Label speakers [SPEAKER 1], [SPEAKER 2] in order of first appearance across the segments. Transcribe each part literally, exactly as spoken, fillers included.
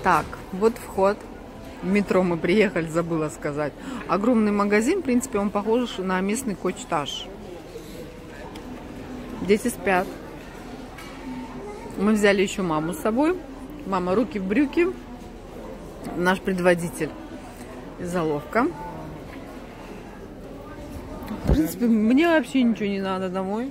[SPEAKER 1] Так, вот вход. В метро мы приехали, забыла сказать. Огромный магазин, в принципе, он похож на местный Кочташ. Дети спят. Мы взяли еще маму с собой. Мама руки в брюки. Наш предводитель и заловка. В принципе, мне вообще ничего не надо домой.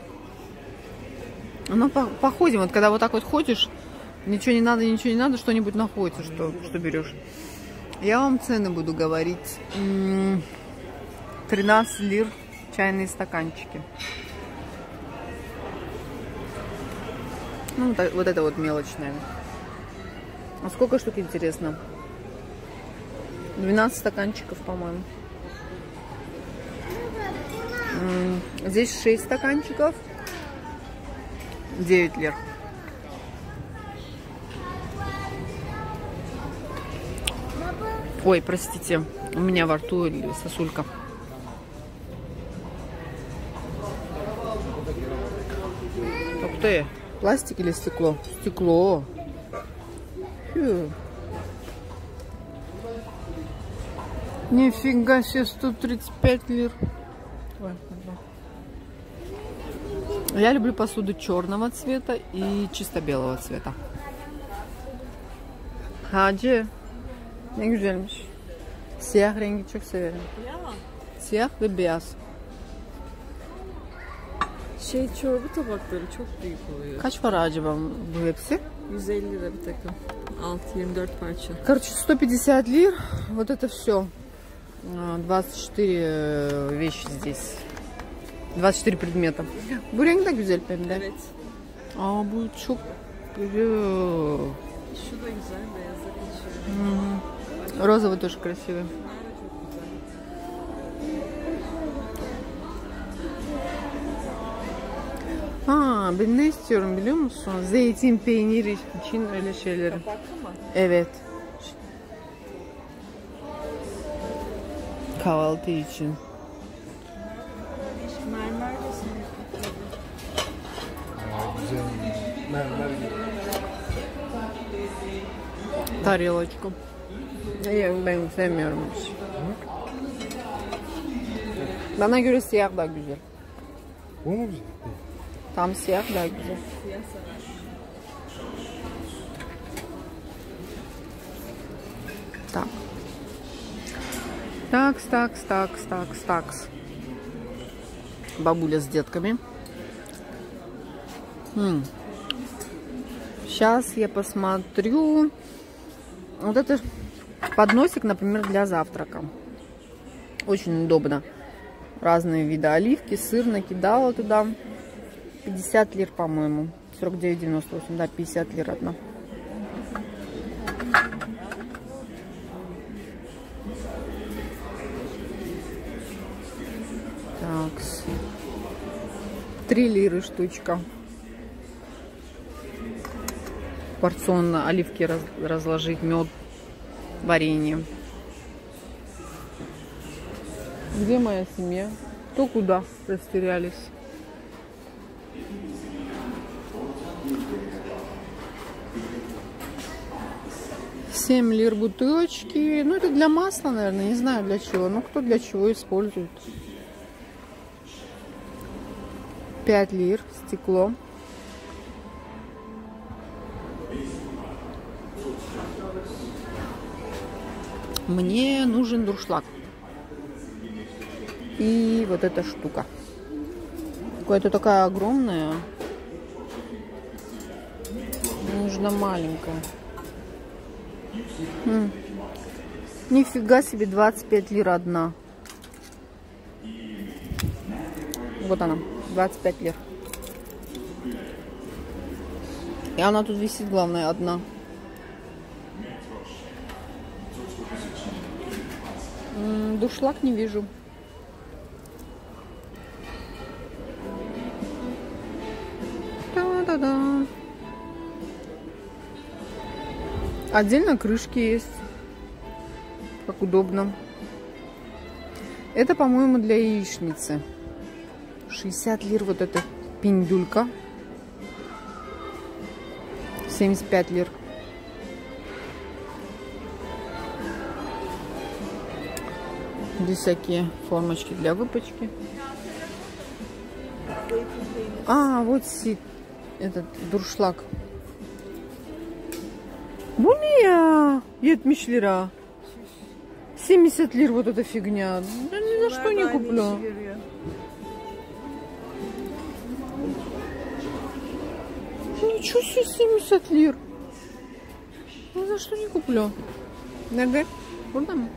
[SPEAKER 1] Ну, по походим. Вот когда вот так вот ходишь, ничего не надо, ничего не надо, что-нибудь находится, что, что берешь. Я вам цены буду говорить. тринадцать лир чайные стаканчики. Ну, вот это вот мелочное. А сколько штук, интересно? двенадцать стаканчиков, по-моему. Здесь шесть стаканчиков. девять лир. Ой, простите, у меня во рту сосулька. Ух ты, пластик или стекло? Стекло. Фью. Нифига себе, сто тридцать пять лир. Я люблю посуду черного цвета и чисто белого цвета. Hacı, ne güzelmiş. Siyah rengi çok severim. Siyah ve beyaz.
[SPEAKER 2] Şey, çorba tabakları çok büyük oluyor.
[SPEAKER 1] Kaç para acaba bu hepsi?
[SPEAKER 2] yüz elli lira bir takım. altı yirmi dört парча.
[SPEAKER 1] Короче, сто пятьдесят лир. Вот это все. двадцать четыре вещи здесь. двадцать четыре предмета. Bu renk de güzel pembe.
[SPEAKER 2] Evet.
[SPEAKER 1] Aa, bu çok güzel.
[SPEAKER 2] Şu da güzel, beyazla geçiyor.
[SPEAKER 1] Розовый тоже красивый. Ha, ben ne istiyorum biliyor musun? Zeytin, peynir için öyle şeyleri.
[SPEAKER 2] Kapaklı mı?
[SPEAKER 1] Evet. Kahvaltı için.
[SPEAKER 2] Mermer de senin.
[SPEAKER 3] Güzel. Mermer gibi.
[SPEAKER 1] Тарелочку. Yok, ben sevmiyorum. Bana göre siyah daha güzel.
[SPEAKER 3] Bu mu güzel?
[SPEAKER 1] Tam siyah daha güzel.
[SPEAKER 2] Siyah sever.
[SPEAKER 1] Так. Такс, такс, такс, такс, такс. Бабуля с детками. М-м. Сейчас я посмотрю. Вот это подносик, например, для завтрака. Очень удобно. Разные виды оливки, сыр накидала туда. пятьдесят лир, по-моему. сорок девять девяносто восемь, да, пятьдесят лир одна. Так. три лиры штучка. Порционно оливки раз, разложить, мед, варенье. Где моя семья? Кто куда растерялись? семь лир бутылочки. Ну, это для масла, наверное. Не знаю для чего. Ну, кто для чего использует. пять лир. Стекло. Мне нужен дуршлаг. И вот эта штука. Какая-то такая огромная. Нужна маленькая. М. Нифига себе, двадцать пять лир одна. Вот она, двадцать пять лир. И она тут висит, главное, одна. М, дуршлаг не вижу. Та-да-да. Отдельно крышки есть. Как удобно. Это, по-моему, для яичницы. шестьдесят лир вот эта пиндюлька. семьдесят пять лир. Здесь всякие формочки для выпечки. А, вот сит, этот дуршлаг. Буния! yetmiş lira. семьдесят лир вот эта фигня. Да ни за что не куплю. Ничего себе, семьдесят лир. Ни за что не куплю. Nerede? Burada mı?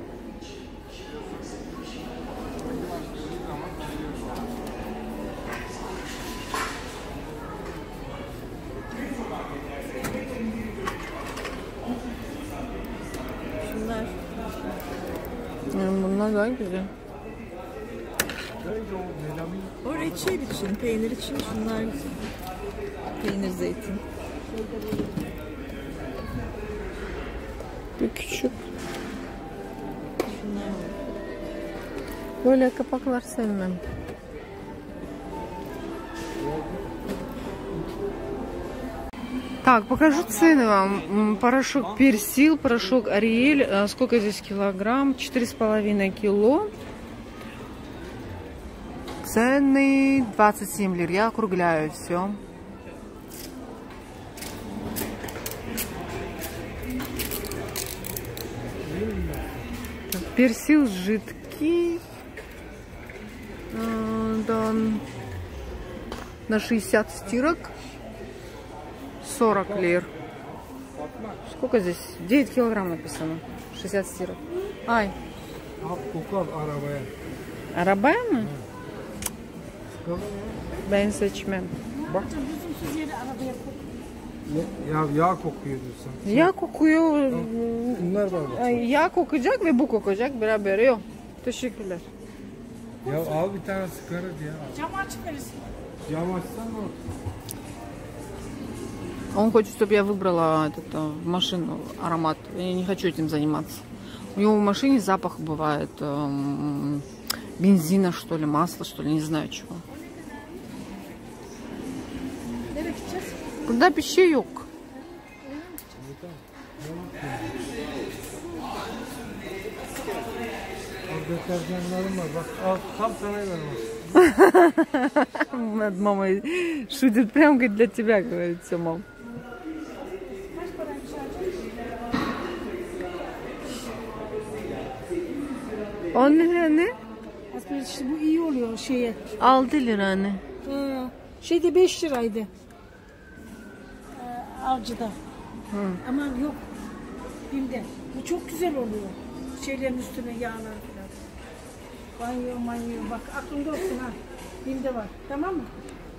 [SPEAKER 2] Şunlar.
[SPEAKER 1] Yani bunlar daha güzel.
[SPEAKER 2] O reçel için, peynir için şunlar güzel. Peynir, zeytin.
[SPEAKER 1] Bir küçük.
[SPEAKER 2] Şunlar var.
[SPEAKER 1] Böyle kapaklar sevmem. Так, покажу цены вам. Порошок Персил, порошок Ариэль. Сколько здесь килограмм? Четыре с половиной кило. Цены двадцать семь лир. Я округляю все. Персил жидкий. Да, на шестьдесят стирок. сорок лир. Сколько здесь? девять килограмм написано. шестьдесят стирок. Ай. Arabaya mı? Ben seçmem.
[SPEAKER 3] Bak. Ya yağ kokuyor diyorsun.
[SPEAKER 1] Yağ kokuyor.
[SPEAKER 3] Bunlar var bak.
[SPEAKER 1] Ay, yağ kokacak ve bu kokacak beraber. Yok. Teşekkürler.
[SPEAKER 3] Ya al bir tane sigara ya.
[SPEAKER 2] Cam aç verirsin.
[SPEAKER 3] Cam açsan mı?
[SPEAKER 1] Он хочет, чтобы я выбрала этот, в машину аромат. Я не хочу этим заниматься. У него в машине запах бывает эм, бензина, что ли, масла, что ли, не знаю чего. Куда пищеек?
[SPEAKER 3] Deterjanlarım var. Bak al tam sana vermez.
[SPEAKER 1] Над мамой шутит прям как для тебя, говорит, все, мам. on lira ne?
[SPEAKER 4] Aslında işte bu iyi oluyor şeye.
[SPEAKER 1] altı lira ne?
[SPEAKER 4] Ee, şeyde beş liraydı. Ee, avcıda.
[SPEAKER 1] Hı.
[SPEAKER 4] Ama yok. Bim'de. Bu çok güzel oluyor. Şeylerin üstüne yağlar falan. Banyo manyo. Bak aklında olsun ha. Bim'de var. Tamam mı?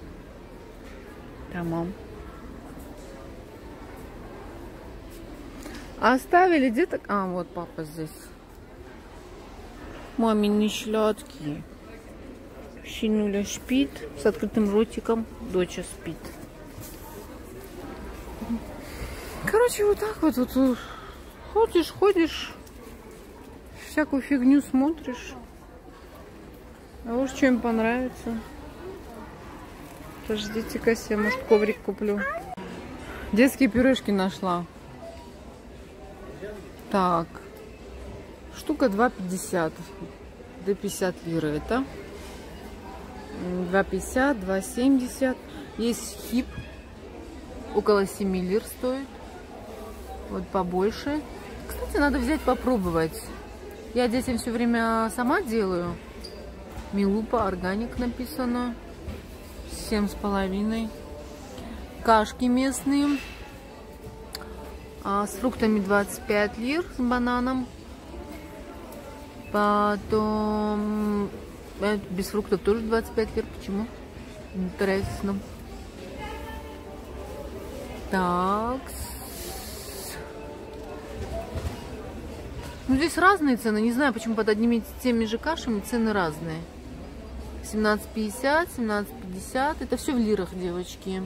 [SPEAKER 1] Tamam. Оставили где-то... А, вот папа здесь. Мамины шляпки. Щенуля спит с открытым ротиком. Доча спит. Короче, вот так вот, вот ходишь, ходишь, всякую фигню смотришь. А уж что им понравится. Подождите-ка, я, может, коврик куплю. Детские пюрешки нашла. Так. Штука два пятьдесят. До пятьдесят лир это. два пятьдесят, два семьдесят. Есть хип. Около семи лир стоит. Вот побольше. Кстати, надо взять попробовать. Я детям все время сама делаю. Милупа, органик написано. Семь с половиной. Кашки местные. А с фруктами двадцать пять лир. С бананом. Потом... Без фруктов тоже двадцать пять лир. Почему? Интересно. Так. Ну, здесь разные цены. Не знаю, почему под одними и теми же кашами цены разные. семнадцать пятьдесят, семнадцать пятьдесят. Это все в лирах, девочки.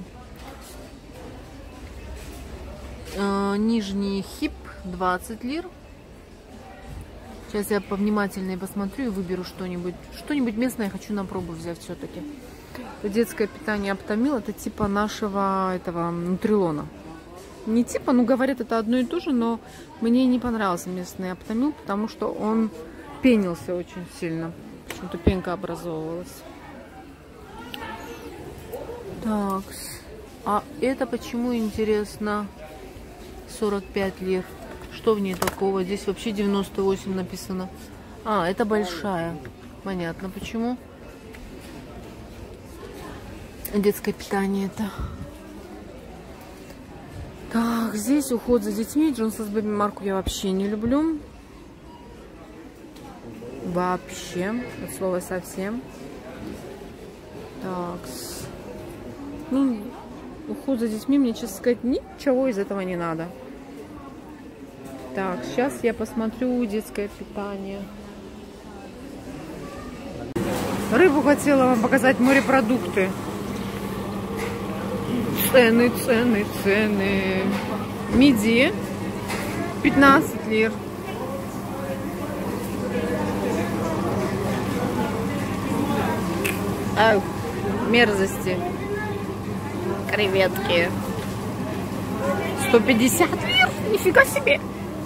[SPEAKER 1] Э, нижний хип двадцать лир. Сейчас я повнимательнее посмотрю и выберу что-нибудь. Что-нибудь местное я хочу на пробу взять все-таки. Это детское питание Аптамил. Это типа нашего этого нутрилона. Не типа, ну говорят, это одно и то же, но мне не понравился местный Аптамил, потому что он пенился очень сильно. Почему-то пенка образовывалась. Так, а это почему, интересно, сорок пять лир? Что в ней такого? Здесь вообще девяносто восемь написано. А, это большая. Понятно, почему. Детское питание это. Так, здесь уход за детьми. Джонсонс Бэби марку я вообще не люблю. Вообще. От слова совсем. Так. Ну, уход за детьми, мне, честно сказать, ничего из этого не надо. Так, сейчас я посмотрю детское питание. Рыбу хотела вам показать, морепродукты. Цены, цены, цены. Мидии пятнадцать лир. Ау, мерзости. Креветки. сто пятьдесят лир. Нифига себе.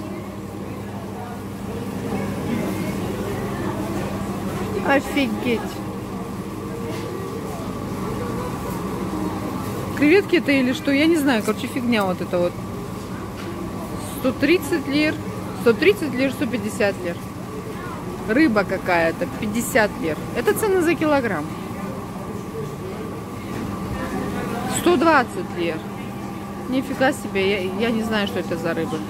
[SPEAKER 1] Офигеть. Креветки это или что? Я не знаю. Короче, фигня вот это вот. сто тридцать лир. сто тридцать лир, сто пятьдесят лир. Рыба какая-то. пятьдесят лир. Это цена за килограмм. сто двадцать лир. Нифига себе. Я, я не знаю, что это за рыба.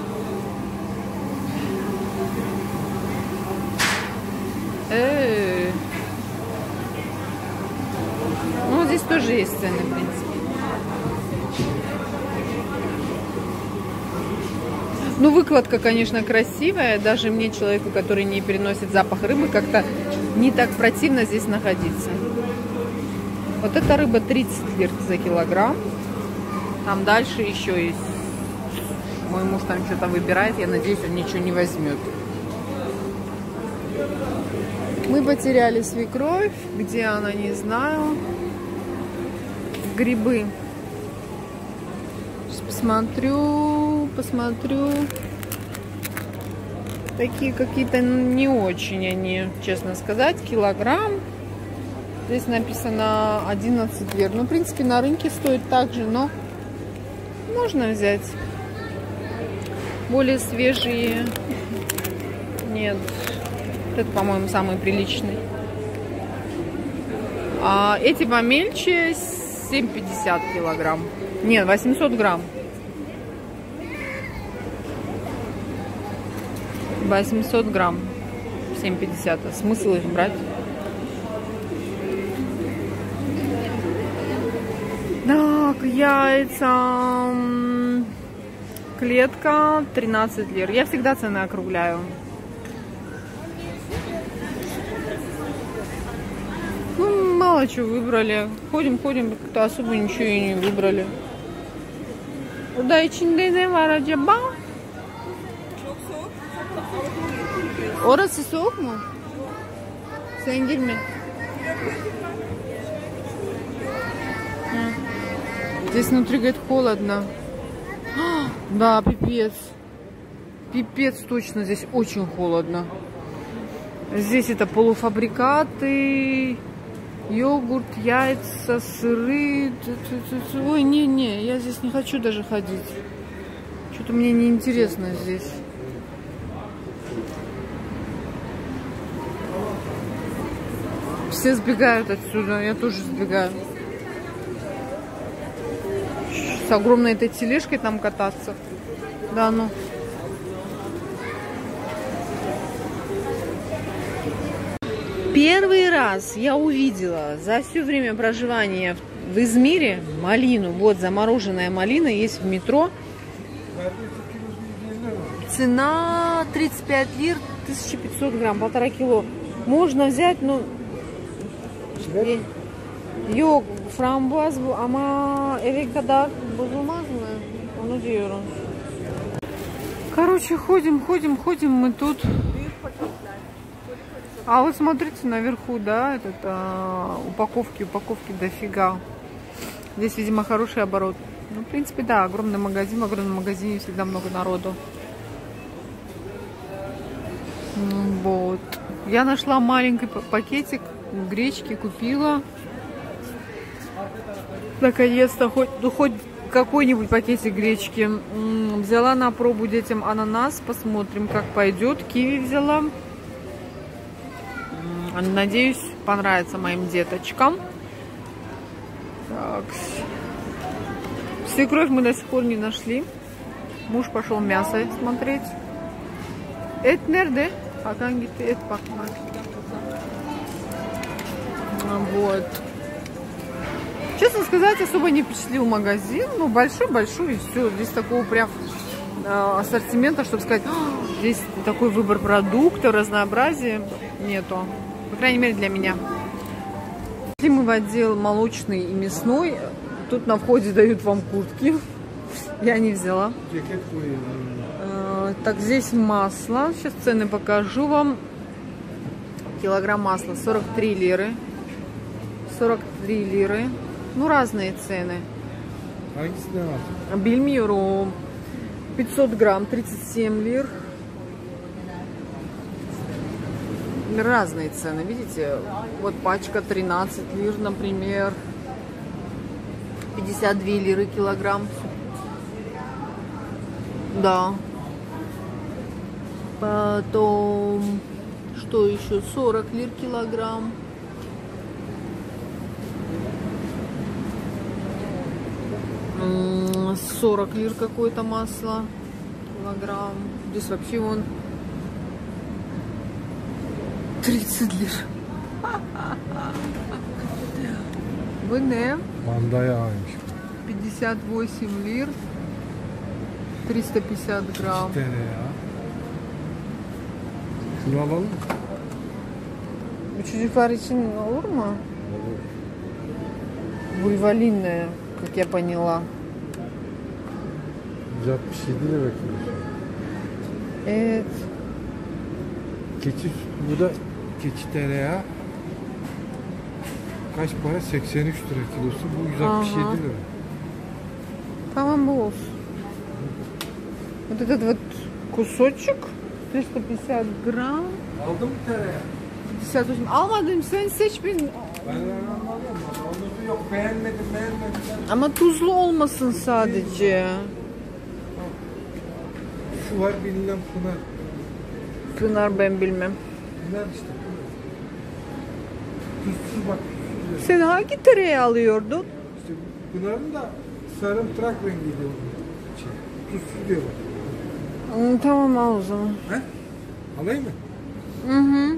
[SPEAKER 1] Э-э-э. Ну, здесь тоже есть цены, в принципе. Ну, выкладка, конечно, красивая. Даже мне, человеку, который не переносит запах рыбы, как-то не так противно здесь находиться. Вот эта рыба тридцать лир за килограмм. Там дальше еще есть. Мой муж там что-то выбирает. Я надеюсь, он ничего не возьмет. Мы потеряли свекровь. Где она, не знаю. Грибы. Сейчас посмотрю. Посмотрю. Такие какие-то не очень они, честно сказать. Килограмм. Здесь написано одиннадцать лир. Ну, в принципе, на рынке стоит так же, но можно взять. Более свежие. Нет. Это, по-моему, самый приличный. А эти помельче семь пятьдесят килограмм. Нет, восемьсот грамм. восемьсот грамм. семь пятьдесят. Смысл их брать? Так, яйца. Клетка тринадцать лир. Я всегда цены округляю. Ну, мало чего выбрали. Ходим, ходим, как-то особо ничего и не выбрали. Burada içinde ne var acaba?
[SPEAKER 2] Çok soğuk.
[SPEAKER 1] Orası soğuk mu? Sen girme. Здесь внутри, говорит, холодно. А, да, пипец. Пипец точно, здесь очень холодно. Здесь это полуфабрикаты, йогурт, яйца, сыры. Ой, не-не, я здесь не хочу даже ходить. Что-то мне не интересно здесь. Все сбегают отсюда, я тоже сбегаю. С огромной этой тележкой там кататься. Да, ну. Первый раз я увидела за все время проживания в Измире малину. Вот замороженная малина есть в метро. Цена тридцать пять лир, тысяча пятьсот грамм, полтора кило. Можно взять, ну... Yok, frambuaz bu ama eve kadar bozulmaz mı? Onu diyorum. Короче, ходим, ходим, ходим мы тут. А вот смотрите наверху, да, этот, а, упаковки, упаковки дофига. Здесь, видимо, хороший оборот. Ну, в принципе, да, огромный магазин, в огромном магазине всегда много народу. Вот. Я нашла маленький пакетик гречки, купила. Наконец-то хоть, ну, хоть какой-нибудь пакетик гречки. М-м, взяла на пробу детям ананас. Посмотрим, как пойдет. Киви взяла. М-м, надеюсь, понравится моим деточкам. Так. Свекровь мы до сих пор не нашли. Муж пошел мясо смотреть. Et nerede? Hakan gitti et bakmak. Вот. Честно сказать, особо не впечатлил магазин. Ну, большой-большой, и все. Здесь такого прям э, ассортимента, чтобы сказать, здесь такой выбор продуктов, разнообразие нету. По крайней мере, для меня. Если мы в отдел молочный и мясной, тут на входе дают вам куртки. Я не взяла. Э, так, здесь масло. Сейчас цены покажу вам. Килограмм масла сорок три лиры. сорок три лиры. Ну, разные цены. Bilmiyorum. пятьсот грамм, тридцать семь лир. Разные цены, видите? Вот пачка тринадцать лир, например. пятьдесят две лиры килограмм. Да. Потом, что еще? сорок лир килограмм. сорок лир какое-то масло килограмм. Здесь вообще вон тридцать лир. ВН пятьдесят восемь лир. триста пятьдесят грамм. Bu çocuklar için olur mu? Бульвалинная, как я поняла.
[SPEAKER 3] yüz altmış yedi lira bekliyorsun.
[SPEAKER 1] Evet.
[SPEAKER 3] Keçi, bu da keçi tereyağı. Kaç para? seksen üç lira kilosu. Bu yüz altmış yedi
[SPEAKER 1] Ага.
[SPEAKER 3] lira.
[SPEAKER 1] Tamam, bu olsun. Вот этот вот кусочек триста пятьдесят грамм.
[SPEAKER 3] Aldın mı tereyağı?
[SPEAKER 1] пятьдесят восемь. Almadım, sen seç bir.
[SPEAKER 3] Ben anlamadım. Ondan yok, beğenmedim, beğenmedim.
[SPEAKER 1] Ama tuzlu olmasın sadece.
[SPEAKER 3] Şu var, bilmem Pınar.
[SPEAKER 1] Pınar ben bilmem.
[SPEAKER 3] Pınar işte. Tuzsuz bak.
[SPEAKER 1] Sen hangi tereyağı alıyordun?
[SPEAKER 3] İşte Pınar'ın da sarımtırak rengiydi onun. Şey, tuzsuz diyor bak.
[SPEAKER 1] Hmm, tamam, al o zaman.
[SPEAKER 3] He? Alayım mı?
[SPEAKER 1] Hı hı.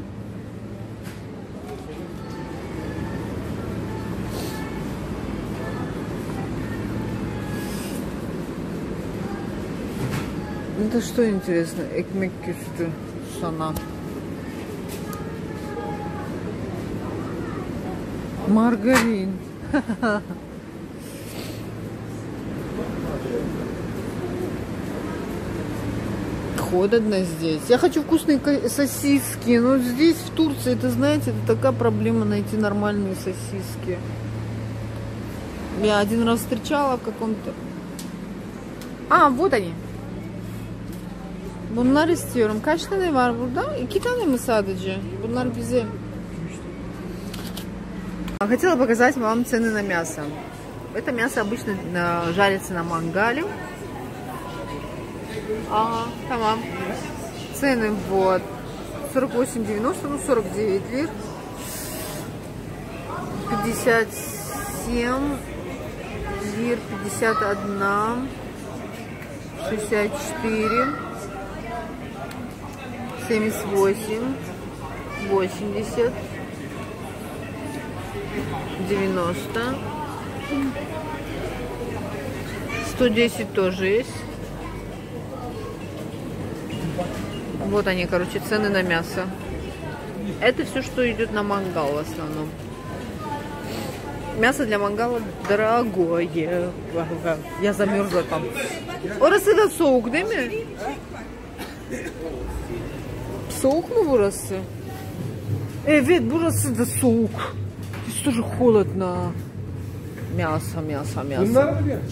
[SPEAKER 1] Это что интересно? Ekmek üstü sana. Маргарин. Холодно здесь. Я хочу вкусные сосиски, но здесь, в Турции, это, знаете, это такая проблема найти нормальные сосиски. Я один раз встречала в каком-то... А, вот они. Bunlar istiyorum. Kaç tane var burada? İki tane mi sadece? Bunlar bize. Хотела показать вам цены на мясо. Это мясо обычно жарится на мангале. Ага, tamam. Цены вот сорок восемь девяносто, ну сорок девять лир. пятьдесят семь лир, пятьдесят один, шестьдесят четыре, семьдесят восемь, восемьдесят, девяносто, сто десять тоже есть. Вот они, короче, цены на мясо. Это все, что идет на мангал в основном. Мясо для мангала дорогое. Я замерзла там. Orası da soğuk değil mi? Soğuk mu burası? Evet, burası da soğuk. Здесь тоже холодно. Мясо, мясо, мясо.
[SPEAKER 3] Bunlar mı diyor?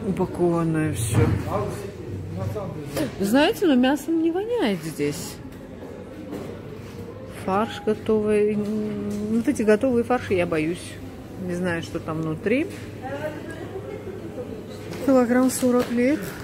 [SPEAKER 1] упакованное все. Знаете, но мясом не воняет здесь. Фарш готовый. Вот эти готовые фарши я боюсь. Не знаю, что там внутри. Килограмм сорок лет.